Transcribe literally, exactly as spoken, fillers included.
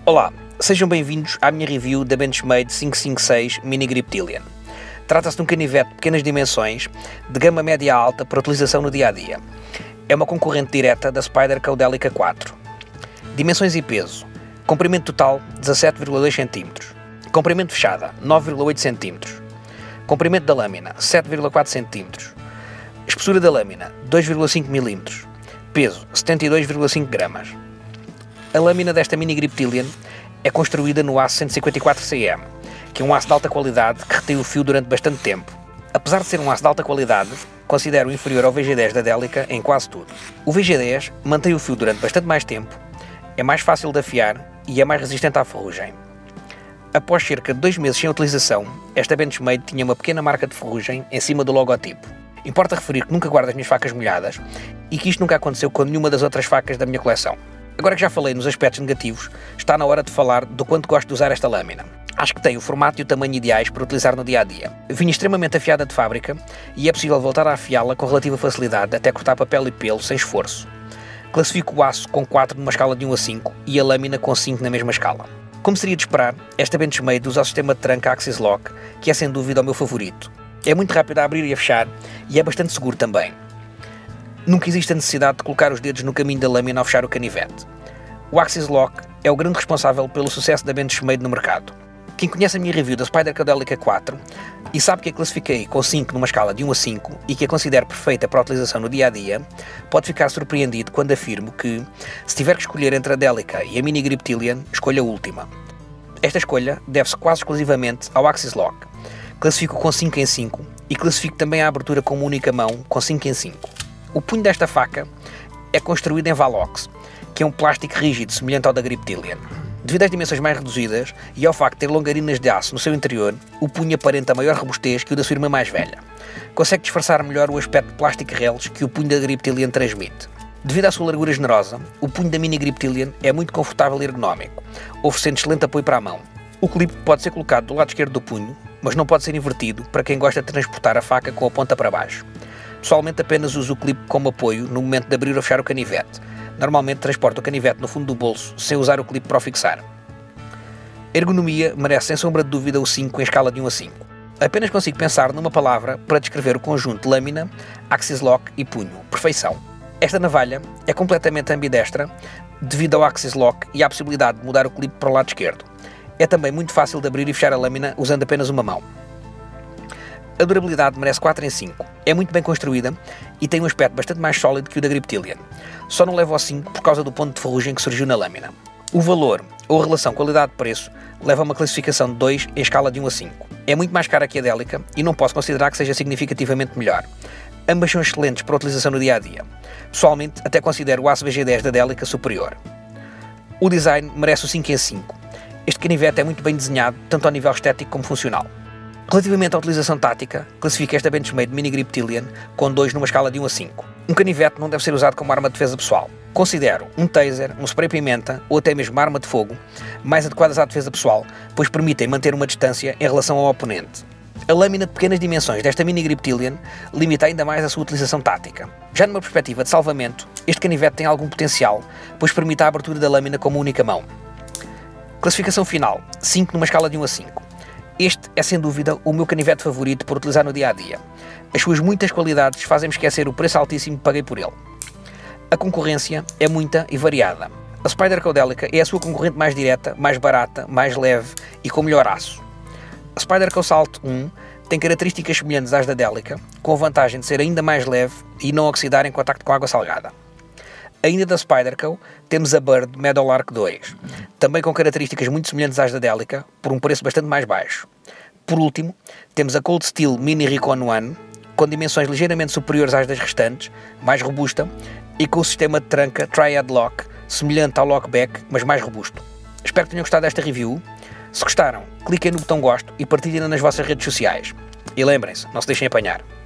Olá, sejam bem-vindos à minha review da Benchmade quinhentos e cinquenta e seis Mini Griptilian. Trata-se de um canivete de pequenas dimensões, de gama média a alta para utilização no dia-a-dia. É uma concorrente direta da Spyderco Delica quatro. Dimensões e peso: comprimento total dezassete vírgula dois centímetros, comprimento fechada nove vírgula oito centímetros, comprimento da lâmina sete vírgula quatro centímetros, espessura da lâmina dois vírgula cinco milímetros, peso setenta e dois vírgula cinco gramas. A lâmina desta Mini Griptilian é construída no aço cento e cinquenta e quatro centímetros, que é um aço de alta qualidade que retém o fio durante bastante tempo. Apesar de ser um aço de alta qualidade, considero inferior ao V G dez da Delica em quase tudo. O V G dez mantém o fio durante bastante mais tempo, é mais fácil de afiar e é mais resistente à ferrugem. Após cerca de dois meses sem utilização, esta Benchmade tinha uma pequena marca de ferrugem em cima do logotipo. Importa referir que nunca guardo as minhas facas molhadas e que isto nunca aconteceu com nenhuma das outras facas da minha coleção. Agora que já falei nos aspectos negativos, está na hora de falar do quanto gosto de usar esta lâmina. Acho que tem o formato e o tamanho ideais para utilizar no dia-a-dia. Vinha extremamente afiada de fábrica e é possível voltar a afiá-la com relativa facilidade até cortar papel e pelo sem esforço. Classifico o aço com quatro numa escala de um a cinco e a lâmina com cinco na mesma escala. Como seria de esperar, esta Benchmade usa o sistema de tranca Axis Lock, que é sem dúvida o meu favorito. É muito rápido a abrir e a fechar e é bastante seguro também. Nunca existe a necessidade de colocar os dedos no caminho da lâmina ao fechar o canivete. O Axis Lock é o grande responsável pelo sucesso da Benchmade no mercado. Quem conhece a minha review da Spyderco Delica quatro e sabe que a classifiquei com cinco numa escala de um a cinco e que a considero perfeita para a utilização no dia-a-dia, pode ficar surpreendido quando afirmo que, se tiver que escolher entre a Delica e a Mini Griptilian, escolha a última. Esta escolha deve-se quase exclusivamente ao Axis Lock. Classifico com cinco em cinco e classifico também a abertura com uma única mão com cinco em cinco. O punho desta faca é construído em Valox, que é um plástico rígido semelhante ao da Griptilian. Devido às dimensões mais reduzidas e ao facto de ter longarinas de aço no seu interior, o punho aparenta maior robustez que o da sua irmã mais velha. Consegue disfarçar melhor o aspecto de plástico reles que o punho da Griptilian transmite. Devido à sua largura generosa, o punho da Mini Griptilian é muito confortável e ergonómico, oferecendo excelente apoio para a mão. O clipe pode ser colocado do lado esquerdo do punho, mas não pode ser invertido para quem gosta de transportar a faca com a ponta para baixo. Pessoalmente apenas uso o clipe como apoio no momento de abrir ou fechar o canivete. Normalmente transporto o canivete no fundo do bolso sem usar o clipe para o fixar. A ergonomia merece sem sombra de dúvida o cinco em escala de um a cinco. Apenas consigo pensar numa palavra para descrever o conjunto de lâmina, Axis Lock e punho. Perfeição. Esta navalha é completamente ambidestra devido ao Axis Lock e à possibilidade de mudar o clipe para o lado esquerdo. É também muito fácil de abrir e fechar a lâmina usando apenas uma mão. A durabilidade merece quatro em cinco. É muito bem construída e tem um aspecto bastante mais sólido que o da Griptilian. Só não leva ao cinco por causa do ponto de ferrugem que surgiu na lâmina. O valor, ou a relação qualidade-preço, leva a uma classificação de dois em escala de um a cinco. É muito mais cara que a Delica e não posso considerar que seja significativamente melhor. Ambas são excelentes para a utilização no dia-a-dia. Pessoalmente, até considero o aço V G dez da Delica superior. O design merece o cinco em cinco. Este canivete é muito bem desenhado, tanto ao nível estético como funcional. Relativamente à utilização tática, classifico esta Benchmade Mini Griptilian com dois numa escala de um a cinco. Um canivete não deve ser usado como arma de defesa pessoal. Considero um taser, um spray pimenta ou até mesmo uma arma de fogo mais adequadas à defesa pessoal, pois permitem manter uma distância em relação ao oponente. A lâmina de pequenas dimensões desta Mini Griptilian limita ainda mais a sua utilização tática. Já numa perspectiva de salvamento, este canivete tem algum potencial, pois permite a abertura da lâmina com uma única mão. Classificação final: cinco numa escala de um a cinco. Este é sem dúvida o meu canivete favorito para utilizar no dia-a-dia. As suas muitas qualidades fazem-me esquecer o preço altíssimo que paguei por ele. A concorrência é muita e variada. A Spyderco Delica é a sua concorrente mais direta, mais barata, mais leve e com melhor aço. A Spyderco Salt um tem características semelhantes às da Delica, com a vantagem de ser ainda mais leve e não oxidar em contacto com água salgada. Ainda da Spyderco, temos a Bird Meadowlark dois, também com características muito semelhantes às da Delica, por um preço bastante mais baixo. Por último, temos a Cold Steel Mini Recon um, com dimensões ligeiramente superiores às das restantes, mais robusta, e com o sistema de tranca Triad Lock, semelhante ao Lockback, mas mais robusto. Espero que tenham gostado desta review. Se gostaram, cliquem no botão gosto e partilhem nas vossas redes sociais. E lembrem-se, não se deixem apanhar.